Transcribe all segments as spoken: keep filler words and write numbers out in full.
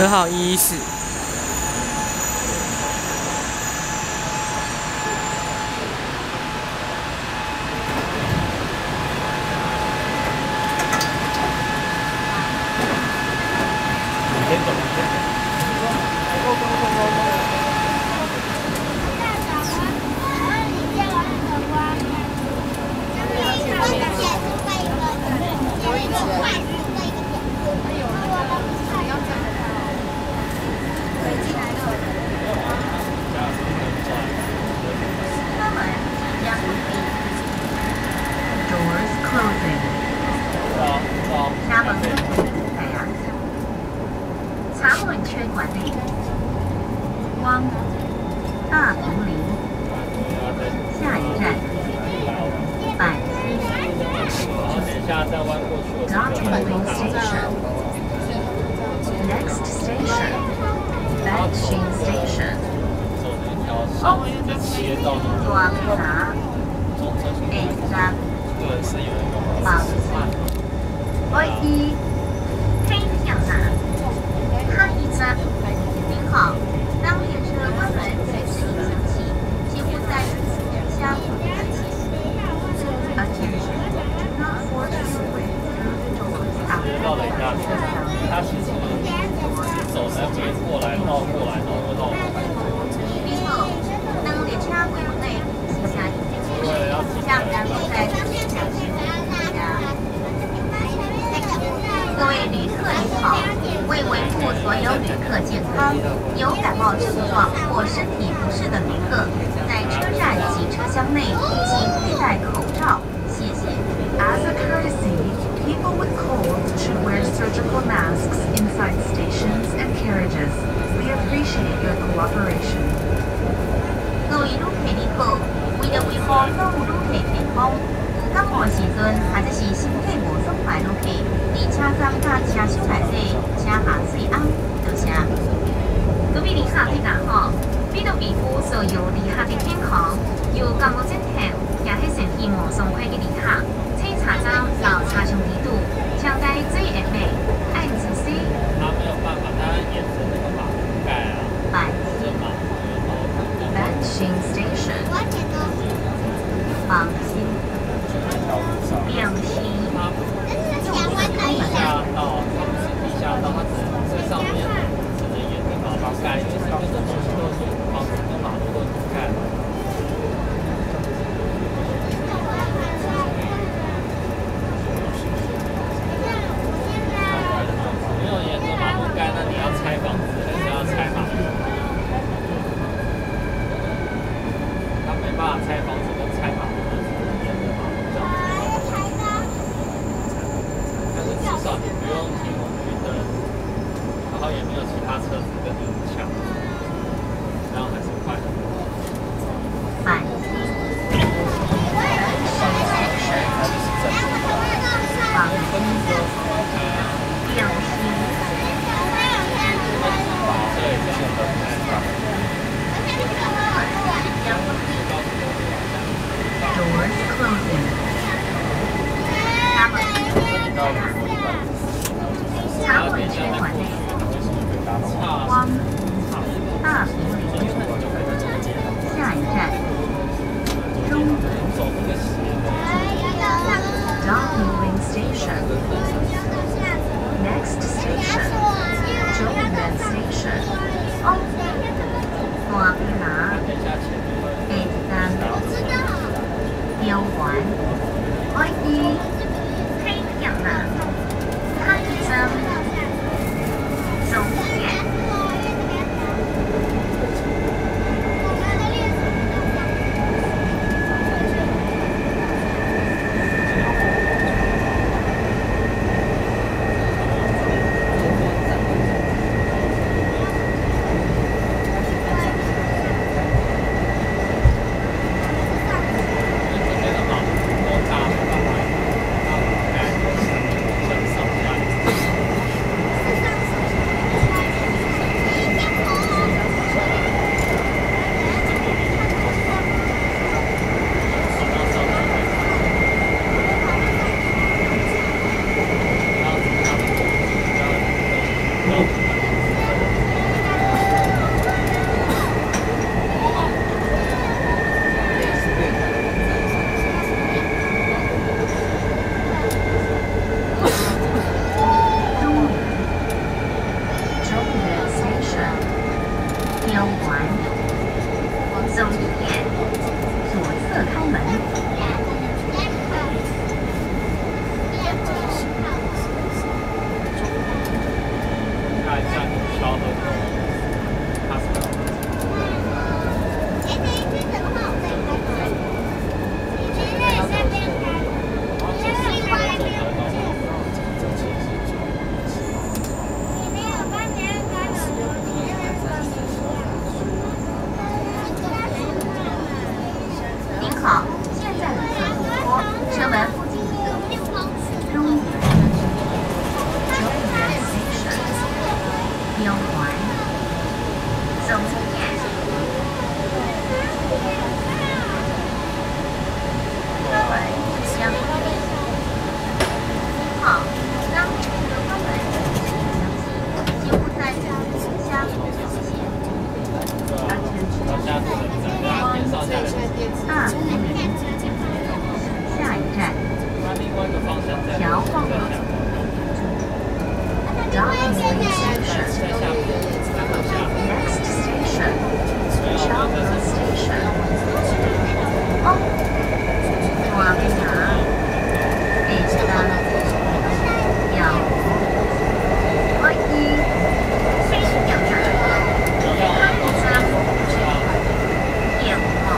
车号一一四。 光大平林，下一站百溪。Docking Station. Next station, Batching Station. 哦，大平林，下站百溪。我一黑票站，下一站。您好。 当列车关门随时影响起，请勿在相互的起始。Attention, do not force your way through the doors after the train. 他是走那边过来绕过来，然后绕过来。 您好，当列车归路内，请下一站。下站在地下室。各位旅客您好，为维护所有旅客健康，有感冒症状或身体不适的旅客，在车站及车厢内请佩戴口罩，谢谢。As a courtesy, people with colds should wear surgical masks inside stations and carriages. We appreciate your cooperation. 各位旅客您好，为了维护所有旅客健康。 感冒时阵，或者是身体无爽快旅客，伫车站甲车厢内底，请下水翁，多谢。各位旅客大家好，为了维护所有旅客的健康，有感冒症候也是身体无爽快的旅客，请车站到车厢地度，请在最下面按指示。 他没有办法，他沿着那个马路盖啊， 百这马路有好。 Batching Station. 放心。 两栖， 地下道，它不是地下道，它只能在上面，只能沿着马路盖，就是跟着东西都是房子跟马路都是盖的。没有沿着马路盖，那你要拆房子还是要拆马路？他没办法拆房子跟拆马路。 至少你不用停红绿灯，然后也没有其他车子跟你抢，这样还是快的。 百溪，放心，两溪。Doors closing. 他们茶会区馆内，光大平林，下一站中Docking Station. Next station, Jolmen Station. 哦，大平林，下站标环，我一黑票啦。 下一站终点。 好，现在绿色突出，车门附近的中原中原 station 标环总站。车门将闭。好，当这个车门几乎在车厢出现。二五零，下一站，调晃河 Docking Station. Next station, Chowder Station. 哦，往哪？北三，要我一，非要哪？三，电话。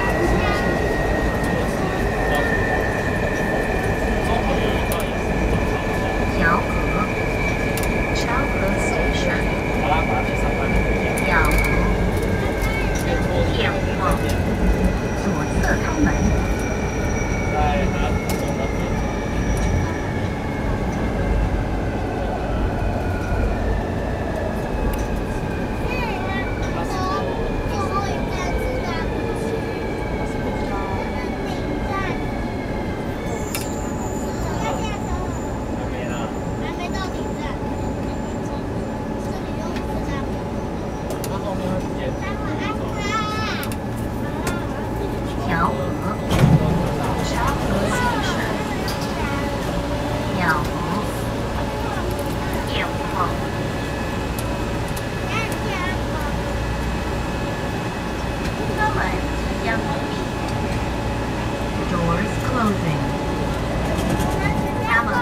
调和 Chowder Station. 要电话。左侧开门。调和 Chowder Station. 要电话。车门即将闭。Doors closing. 他们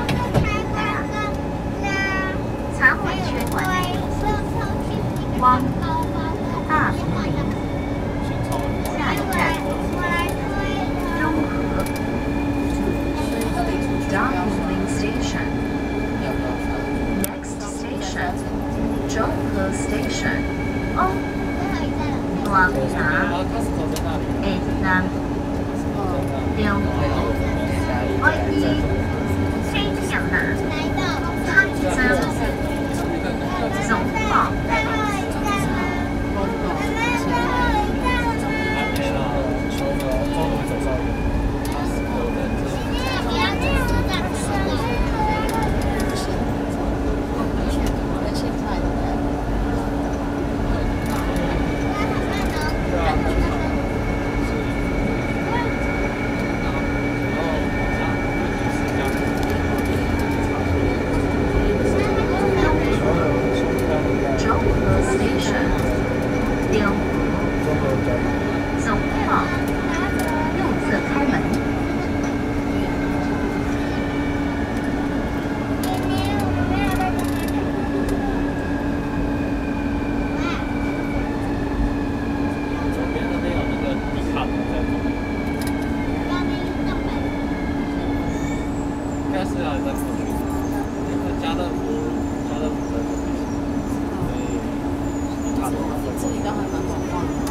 残回圈管内，光大竹林，下一站中和 Docking Station. Next station 中和 Station. 哦，往哪？A 三六我一非要哪？他三总报。中和 Station 六总报右侧开门。 应该是啊，在过去，家乐福，家乐福在这边，所以看到这里倒还蛮好逛的。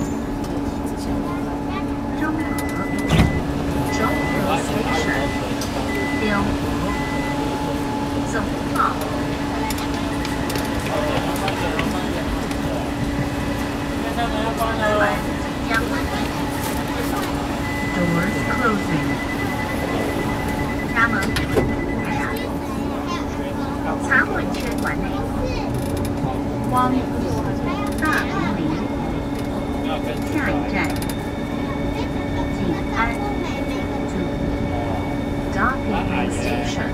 中和中和 Station 六总报。车门即将闭。Doors closing. 闸门开上。残混圈管内，光大竹林，下一站静安 Docking Station.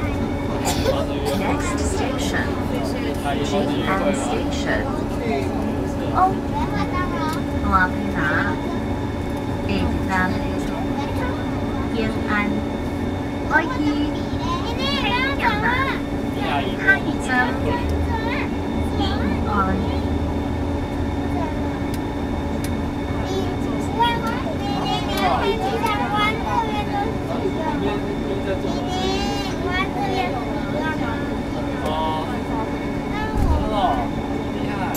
Next station 静安 Station. 哦，往哪？A 三延安，我一非要哪？他已经平安。 哦，真的哦，厉害。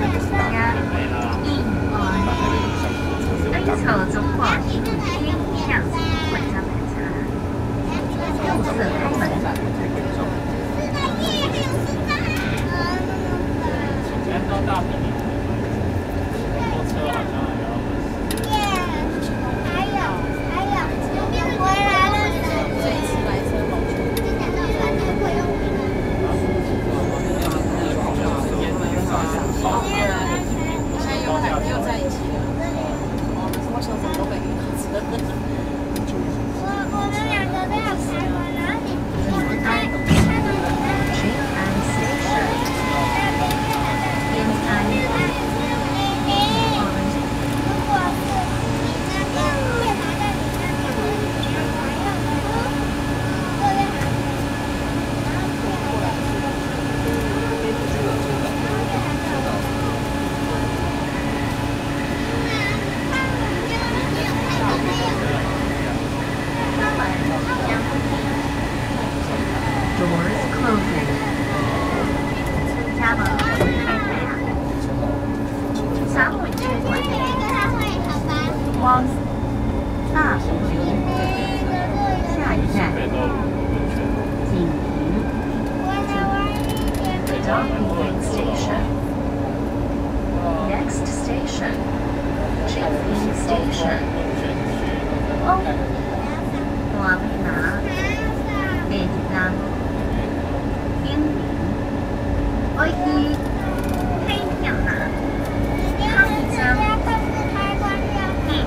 家应呃恩仇中国一天向回家排查，右侧开门。 先到大坪林，坐车好像还要。 还有还有，回来了。 这一次来车龙泉。我现在又还又在一起了。哦，我小时候都没遇到车。 我我们两个都要开过，然后你静安静安 station， 静安。 如果是你那边会拿到你那边，我就还有这边，然后去那个， Doors closing。家门开呀。闸门缺管内。光大坪林。下一站。锦屏。Docking station. Next station. 锦屏 station. 哦。大坪林。北南。冰岭。我去黑票拿。康江。第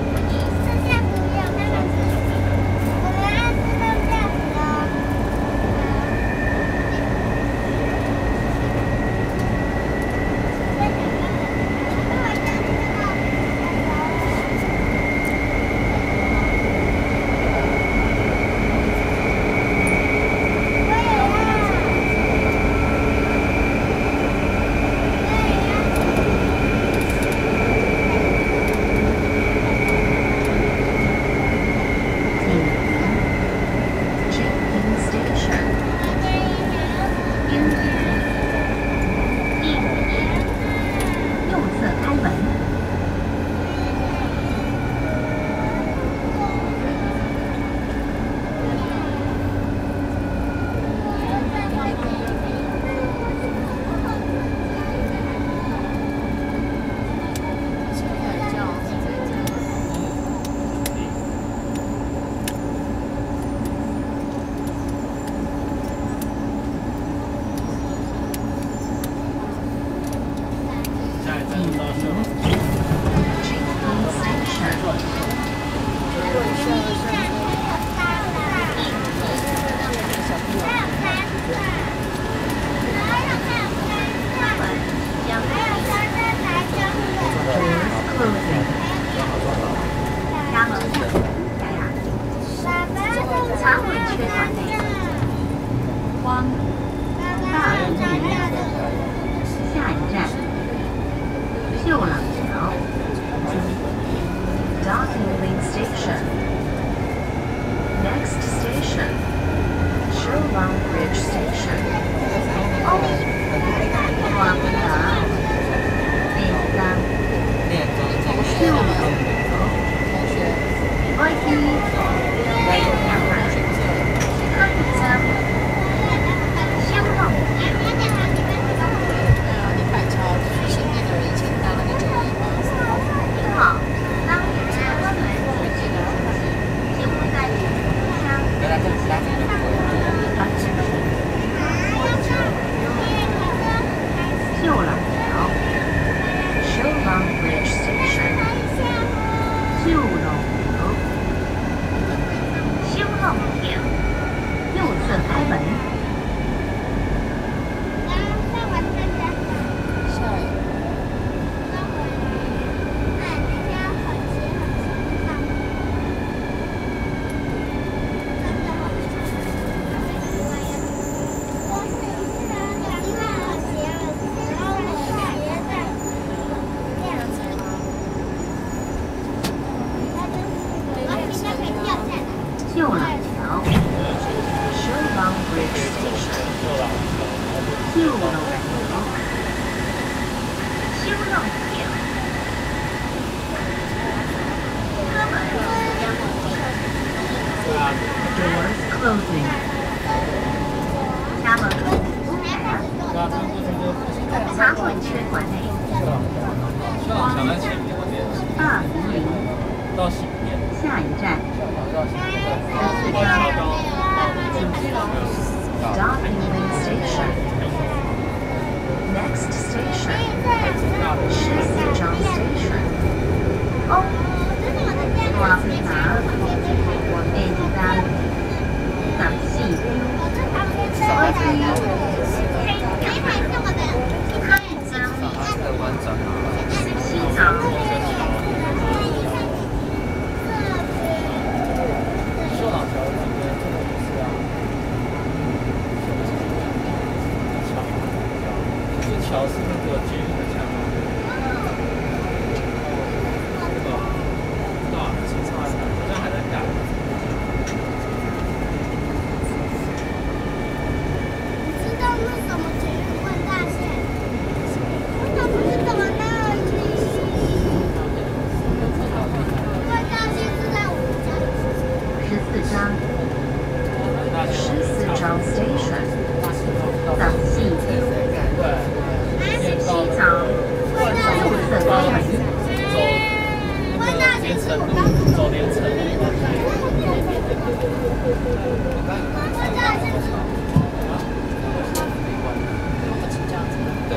一。Docking Station. 挡在前面那边。 大平林。 到西边。 下一站。十四张。Docking Station. Next station. 十四张 station. 哦，哇塞哪？哎，第三。港戏。二七。西藏。 秀朗桥这边是啊。这桥是那个捷运的桥吗？这个，不知道，清查一下，好像还在盖。 你知道那什么捷运万大线？那不是走到那儿去？万大线是在我们家。 十四张。十四张 station。港戏。 对。 西藏。六色高门。 走那个连城路，走连城路。对。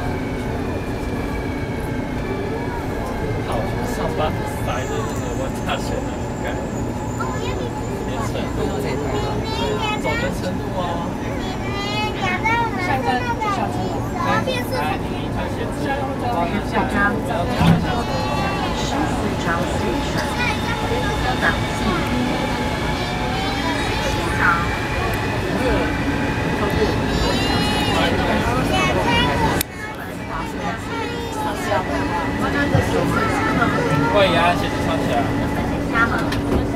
好，上班塞的那个万大线那个盖。连城路，走连城路啊。 下站下车。 来，你看先吃。 十四张。十四张 station。港戏。西藏。 会呀，鞋子穿起来。 加盟。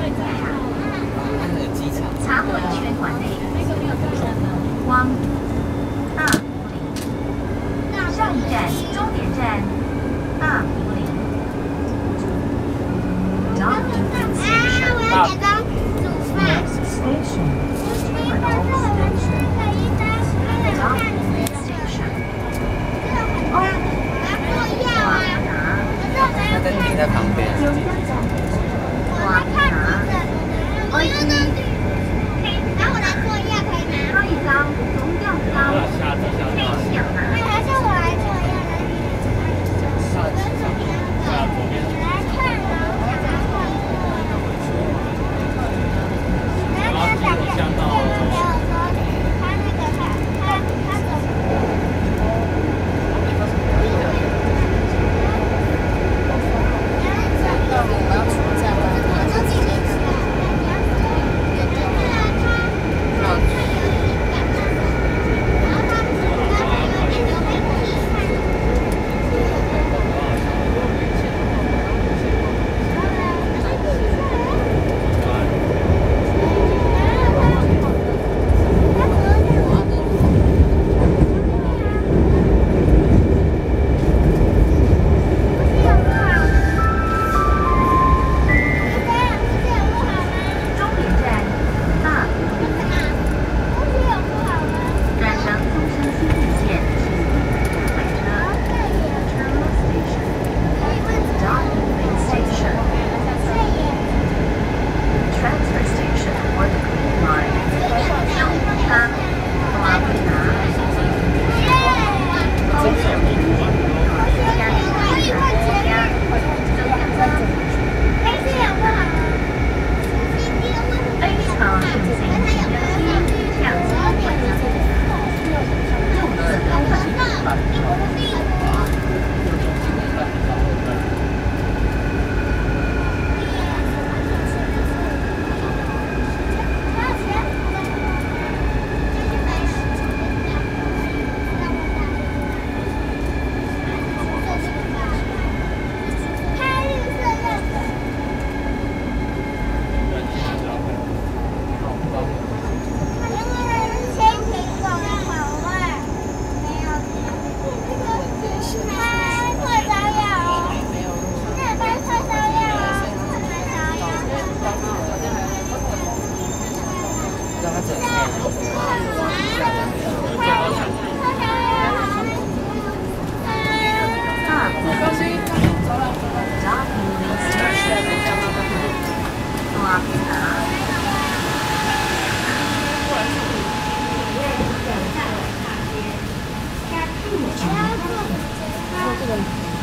茶会圈馆内。光。大平林。上一站，终点站，大平林。Docking Station. Next station. Terminal Station. Docking Station. 哦，哇拿。 那跟停在旁边。 哇拿。 我要那绿，然后我来做一下可以吗？ 可以张，总掉张。 下次下次。 想拿。 还是我来做一下来。 下次下次。啊，左边。 来看啊，然后他讲给我说，他那个他他他怎么？我要出站了，我就直接吃。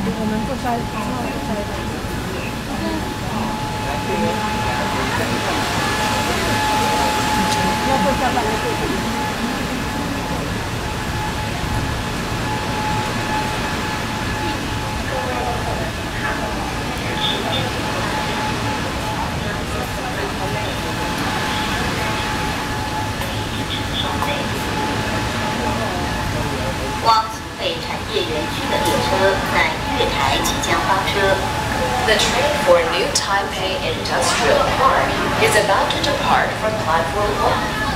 我们做下一之后做下一个。要做下半个。 光景北产业园区的列车在月台即将发车。 The train for New Taipei Industrial Park is about to depart from platform one.